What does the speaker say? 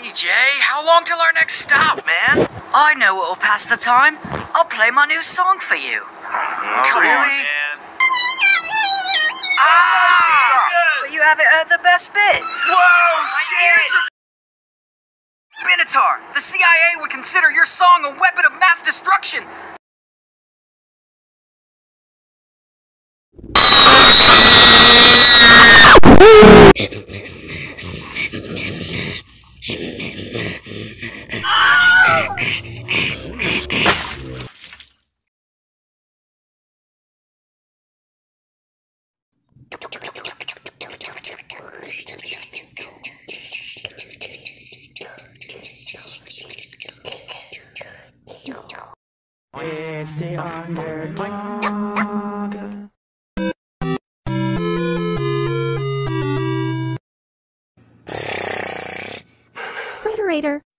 Hey Jay, how long till our next stop, man? I know what'll pass the time. I'll play my new song for you. Come really? on, man. But you haven't heard the best bit. Whoa, shit! Benatar, the CIA would consider your song a weapon of mass destruction. It's the underdog. Raider.